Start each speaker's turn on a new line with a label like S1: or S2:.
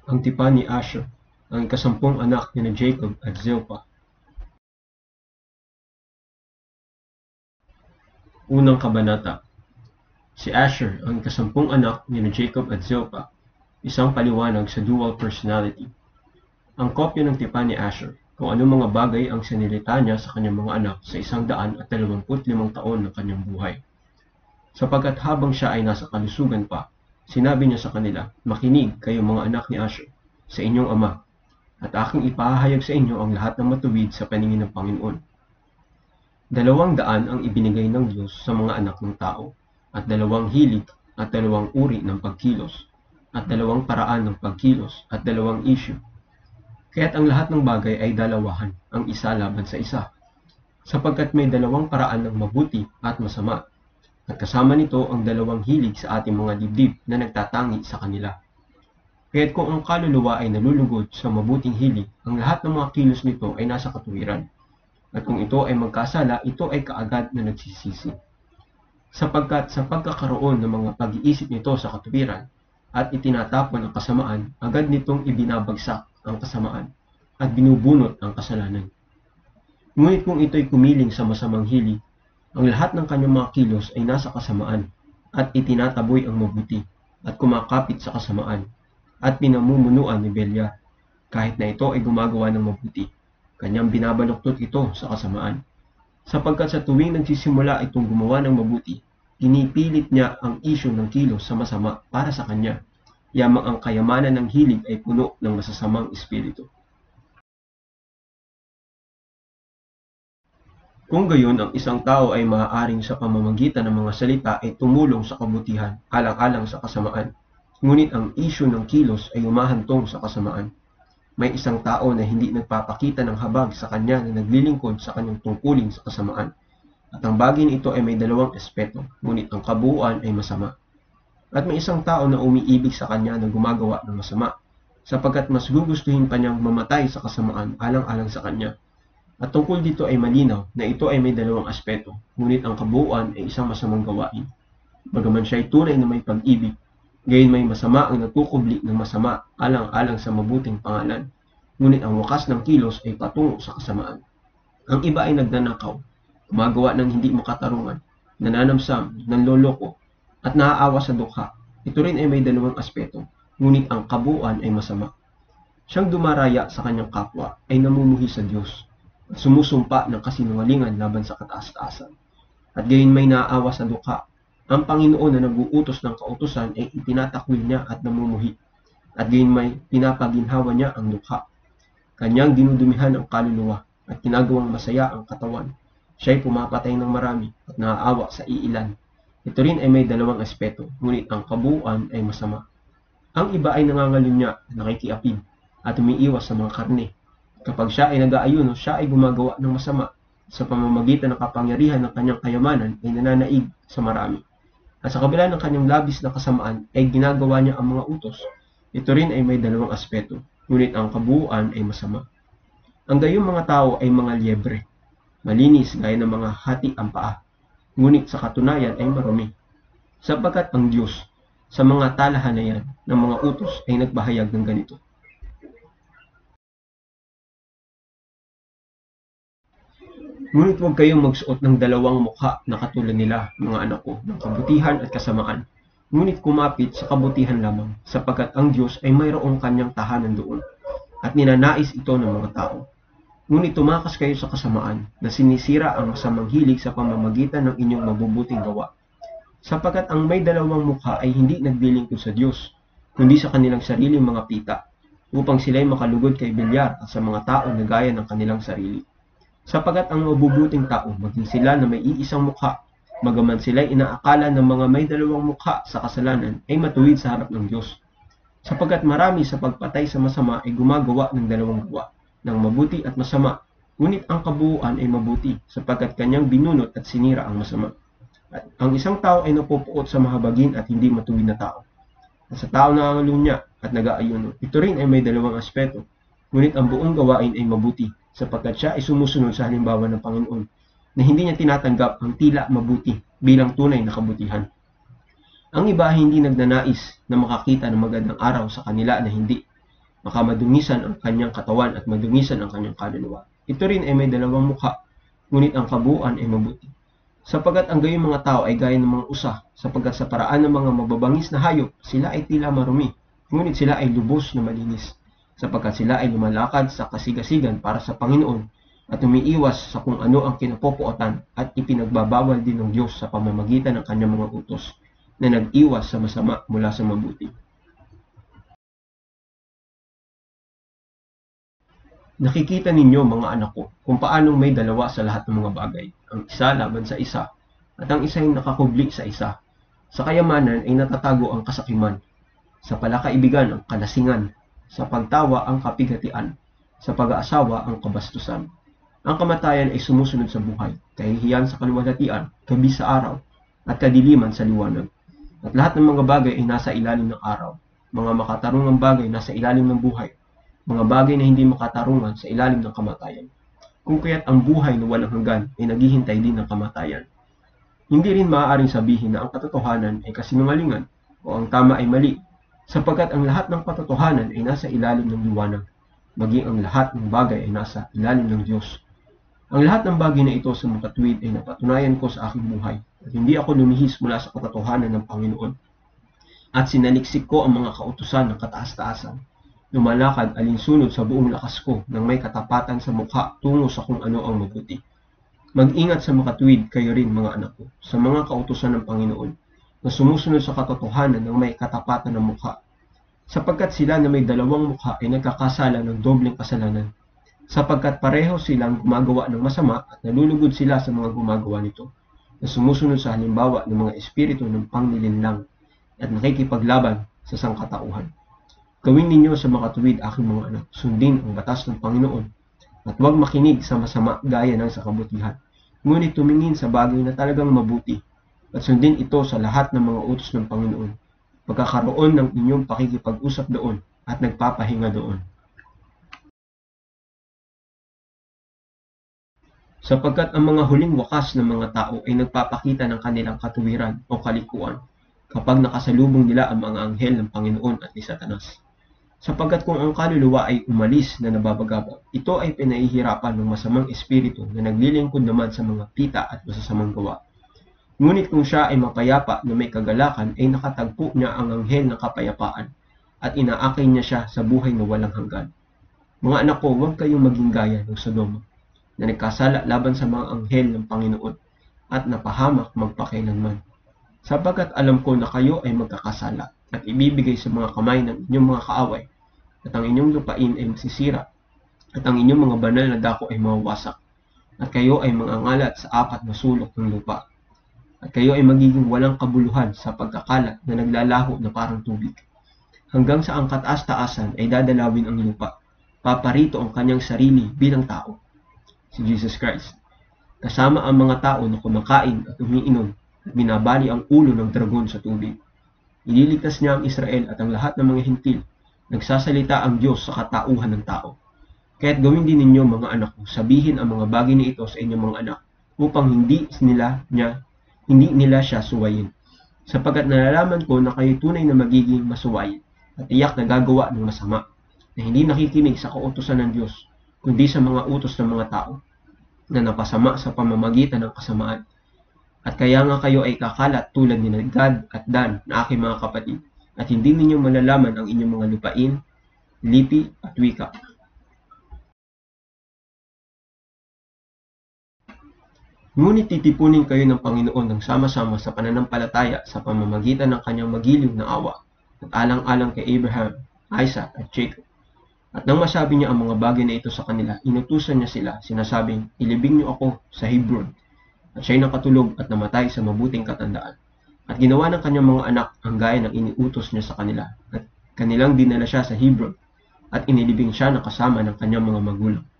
S1: Ang tipan ni Asher, ang ikasampung anak ni Jacob at Zilpah. Unang kabanata. Si Asher, ang ikasampung anak ni Jacob at Zilpah, isang paliwanag sa dual personality. Ang kopya ng tipan ni Asher, kung anong mga bagay ang sinilita niya sa kanyang mga anak sa 125 taon ng kanyang buhay. Sapagkat habang siya ay nasa kalusugan pa, sinabi niya sa kanila, "Makinig kayo mga anak ni Asher sa inyong ama, at aking ipahayag sa inyo ang lahat ng matuwid sa paningin ng Panginoon. 200 ang ibinigay ng Diyos sa mga anak ng tao, at 2 hilig, at 2 uri ng pagkilos, at 2 paraan ng pagkilos, at 2 issue. Kaya't ang lahat ng bagay ay dalawahan, ang isa laban sa isa, sapagkat may 2 paraan ng mabuti at masama, at kasama nito ang 2 hilig sa ating mga dibdib na nagtatangi sa kanila. Kaya't kung ang kaluluwa ay nalulugod sa mabuting hilig, ang lahat ng mga kilos nito ay nasa katuwiran. At kung ito ay magkasala, ito ay kaagad na nagsisisi. Sapagkat sa pagkakaroon ng mga pag-iisip nito sa katuwiran at itinatapon ang kasamaan, agad nitong ibinabagsak ang kasamaan at binubunot ang kasalanan. Ngunit kung ito'y kumiling sa masamang hilig, ang lahat ng kanyang mga kilos ay nasa kasamaan at itinataboy ang mabuti at kumakapit sa kasamaan at pinamumunuan ni Beliar. Kahit na ito ay gumagawa ng mabuti, kanyang binabaluktot ito sa kasamaan. Sapagkat sa tuwing nagsisimula itong gumawa ng mabuti, pinipilit niya ang isyu ng kilos sa masama para sa kanya, yamang ang kayamanan ng hilig ay puno ng masasamang espiritu. Kung gayon, ang isang tao ay maaaring sa pamamagitan ng mga salita ay tumulong sa kabutihan, alang-alang sa kasamaan. Ngunit ang isyu ng kilos ay humahantong sa kasamaan. May isang tao na hindi nagpapakita ng habag sa kanya na naglilingkod sa kanyang tungkulin sa kasamaan. At ang bagay nito ay may 2 aspeto, ngunit ang kabuuan ay masama. At may isang tao na umiibig sa kanya na gumagawa ng masama, sapagkat mas gugustuhin pa niyang mamatay sa kasamaan alang-alang sa kanya. At tungkol dito ay malinaw na ito ay may 2 aspeto, ngunit ang kabuuan ay isang masamang gawain. Bagaman siya ay tunay na may pag-ibig, gayon may masama ang nagkukubli ng masama alang-alang sa mabuting pangalan, ngunit ang wakas ng kilos ay patungo sa kasamaan. Ang iba ay nagnanakaw, gumagawa ng hindi makatarungan, nananamsam, nanloloko, at naaawa sa dukha. Ito rin ay may 2 aspeto, ngunit ang kabuuan ay masama. Siyang dumaraya sa kanyang kapwa ay namumuhi sa Diyos, at sumusumpa ng kasinungalingan laban sa kataas-taasan. At gayon may naaawa sa dukha. Ang Panginoon na nag-uutos ng kautusan ay itinatakwil niya at namumuhi, at gayon may pinapaginhawa niya ang dukha. Kanyang dinudumihan ang kaluluwa at ginagawang masaya ang katawan. Siya ay pumapatay ng marami at naaawa sa iilan. Ito rin ay may 2 aspeto, ngunit ang kabuuan ay masama. Ang iba ay nangangalunya at nakikiapid at umiiwas sa mga karne. Kapag siya ay nag-aayuno, siya ay gumagawa ng masama. Sa pamamagitan ng kapangyarihan ng kanyang kayamanan ay nananaig sa marami. At sa kabila ng kanyang labis na kasamaan ay ginagawa niya ang mga utos. Ito rin ay may 2 aspeto, ngunit ang kabuuan ay masama. Ang gayong mga tao ay mga liebre, malinis gaya ng mga hati ang paa, ngunit sa katunayan ay marumi. Sapagkat ang Diyos sa mga talahanayan ng mga utos ay nagpahayag ng ganito. Ngunit huwag kayong magsuot ng 2 mukha na katulad nila, mga anak ko, ng kabutihan at kasamaan. Ngunit kumapit sa kabutihan lamang, sapagkat ang Diyos ay mayroong kanyang tahanan doon, at ninanais ito ng mga tao. Ngunit tumakas kayo sa kasamaan, na sinisira ang masamang hilig sa pamamagitan ng inyong mabubuting gawa. Sapagkat ang may 2 mukha ay hindi naglilingkod sa Diyos, kundi sa kanilang sariling mga pita, upang sila'y makalugod kay Beliar at sa mga tao na gaya ng kanilang sarili. Sapagkat ang mabubuting tao, maging sila na may iisang mukha, bagaman sila'y inaakala ng mga may 2 mukha sa kasalanan, ay matuwid sa harap ng Diyos. Sapagkat marami sa pagpatay sa masama ay gumagawa ng 2 gawa, ng mabuti at masama, ngunit ang kabuuan ay mabuti, sapagkat kanyang binunot at sinira ang masama. At ang isang tao ay napupuot sa mahabagin at hindi matuwid na tao. At sa tao na nangangalunya at nag-aayuno, ito rin ay may 2 aspeto, ngunit ang buong gawain ay mabuti, sapagkat siya ay sumusunod sa halimbawa ng Panginoon, na hindi niya tinatanggap ang tila mabuti bilang tunay na kabutihan. Ang iba ay hindi nagnanais na makakita ng magandang araw sa kanila na hindi, makamadungisan ang kanyang katawan at madungisan ang kanyang kaluluwa. Ito rin ay may dalawang mukha, ngunit ang kabuuan ay mabuti. Sapagkat ang gayong mga tao ay gaya ng mga usa, sapagkat sa paraan ng mga mababangis na hayop, sila ay tila marumi, ngunit sila ay lubos na malinis, sapagkat sila ay lumalakad sa kasigasigan para sa Panginoon at umiiwas sa kung ano ang kinapopuotan at ipinagbabawal din ng Diyos sa pamamagitan ng kanyang mga utos na nag-iwas sa masama mula sa mabuti. Nakikita ninyo mga anak ko kung paanong may dalawa sa lahat ng mga bagay, ang isa laban sa isa, at ang isa ay nakakubli sa isa. Sa kayamanan ay natatago ang kasakiman, sa palakaibigan ang kalasingan, sa pagtawa ang kapigatian, sa pag-aasawa ang kabastusan. Ang kamatayan ay sumusunod sa buhay, kahihiyan sa kaluwalhatian, gabi sa araw, at kadiliman sa liwanag. At lahat ng mga bagay ay nasa ilalim ng araw, mga makatarungang bagay nasa ilalim ng buhay, mga bagay na hindi makatarungan sa ilalim ng kamatayan. Kung kaya't ang buhay na walang hanggan ay naghihintay din ng kamatayan. Hindi rin maaaring sabihin na ang katotohanan ay kasinungalingan o ang tama ay mali, sapagkat ang lahat ng katotohanan ay nasa ilalim ng liwanag, maging ang lahat ng bagay ay nasa ilalim ng Diyos. Ang lahat ng bagay na ito sa makatuwid ay napatunayan ko sa aking buhay, at hindi ako lumihis mula sa katotohanan ng Panginoon. At sinaliksik ko ang mga kautusan ng kataas-taasan, lumalakad alinsunod sa buong lakas ko nang may katapatan sa mukha tungo sa kung ano ang mabuti. Mag-ingat sa makatuwid kayo rin mga anak ko, sa mga kautusan ng Panginoon, na sumusunod sa katotohanan ng may katapatan ng mukha, sapagkat sila na may dalawang mukha ay nagkakasala ng dobleng kasalanan, sapagkat pareho silang gumagawa ng masama at nalulugod sila sa mga gumagawa nito, na sumusunod sa halimbawa ng mga espiritu ng panglilinlang at nakikipaglaban sa sangkatauhan. Gawin ninyo sa makatuwid aking mga anak, sundin ang batas ng Panginoon, at huwag makinig sa masama gaya ng sa kabutihan, ngunit tumingin sa bagay na talagang mabuti, at sundin ito sa lahat ng mga utos ng Panginoon, pagkakaroon ng inyong pakikipag-usap doon at nagpapahinga doon. Sapagkat ang mga huling wakas ng mga tao ay nagpapakita ng kanilang katuwiran o kalikuan kapag nakasalubong nila ang mga anghel ng Panginoon at ni Satanas. Sapagkat kung ang kaluluwa ay umalis na nababagabag, ito ay pinahihirapan ng masamang espiritu na naglilingkod naman sa mga pita at masasamang gawa. Ngunit kung siya ay mapayapa na may kagalakan, ay nakatagpo niya ang anghel ng kapayapaan at inaakin niya siya sa buhay na walang hanggan. Mga anak ko, huwag kayong maging gaya ng Sodoma, na nagkasala laban sa mga anghel ng Panginoon at napahamak magpakailanman. Sapagkat alam ko na kayo ay magkakasala at ibibigay sa mga kamay ng inyong mga kaaway, at ang inyong lupain ay masisira, at ang inyong mga banal na dako ay mawawasak, at kayo ay mangangalat sa apat na sulok ng lupa, at kayo ay magiging walang kabuluhan sa pagkakalat na naglalaho na parang tubig. Hanggang sa ang kataas-taasan ay dadalawin ang lupa, paparito ang kanyang sarili bilang tao, si Jesus Christ, kasama ang mga tao na kumakain at umiinom at binabali ang ulo ng dragon sa tubig. Ililigtas niya ang Israel at ang lahat ng mga hintil. Nagsasalita ang Diyos sa katauhan ng tao. Kaya't gawin din ninyo mga anak ko, sabihin ang mga bagay na ito sa inyong mga anak, upang hindi nila siya suwayin. Sapagkat nalalaman ko na kayo tunay na magiging masuwayin at tiyak na gagawa ng masama, na hindi nakikinig sa kautusan ng Diyos, kundi sa mga utos ng mga tao, na napasama sa pamamagitan ng kasamaan. At kaya nga kayo ay kakalat tulad ni Gad at Dan na aking mga kapatid, at hindi ninyo malalaman ang inyong mga lupain, lipi at wika. Ngunit titipunin kayo ng Panginoon ng sama-sama sa pananampalataya sa pamamagitan ng kanyang magiliw na awa, at alang-alang kay Abraham, Isaac at Jacob. At nang masabi niya ang mga bagay na ito sa kanila, inutusan niya sila, sinasabing, ilibing niyo ako sa Hebron. At siya'y nakatulog at namatay sa mabuting katandaan. At ginawa ng kanyang mga anak ang gaya ng iniutos niya sa kanila. At kanilang dinala siya sa Hebron at inilibing siya na kasama ng kanyang mga magulang.